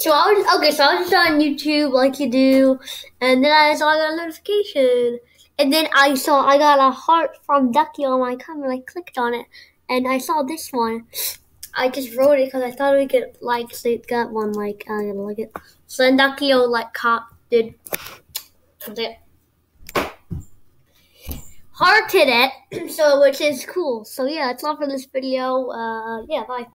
So I was just on YouTube like you do, and then I got a notification, and then I got a heart from Duckio on my comment. I clicked on it, and I saw this one. I just wrote it because I thought we could like say got one like I gotta look it. So then Duckio like did something hearted it, so which is cool. So yeah, that's all for this video. Yeah, bye.